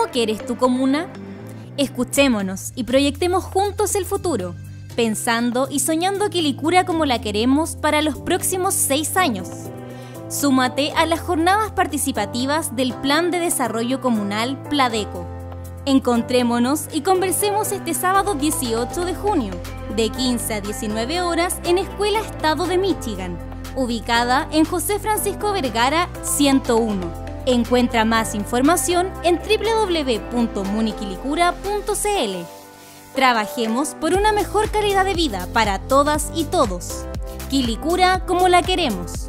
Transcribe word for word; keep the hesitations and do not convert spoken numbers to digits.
¿Cómo quieres tu comuna? Escuchémonos y proyectemos juntos el futuro, pensando y soñando Quilicura como la queremos para los próximos seis años. Súmate a las jornadas participativas del Plan de Desarrollo Comunal Pladeco. Encontrémonos y conversemos este sábado dieciocho de junio, de quince a diecinueve horas en Escuela Estado de Michigan, ubicada en José Francisco Vergara ciento uno. Encuentra más información en doble u doble u doble u punto muniquilicura punto c l. Trabajemos por una mejor calidad de vida para todas y todos. Quilicura como la queremos.